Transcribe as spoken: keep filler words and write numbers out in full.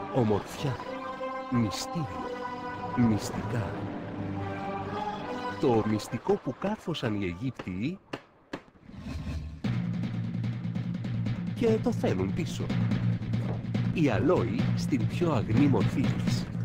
Ομορφιά, μυστήριο, μυστικά. Το μυστικό που κάρφωσαν οι Αιγύπτιοι και το θέλουν πίσω. Η αλόη στην πιο αγνή μορφή της.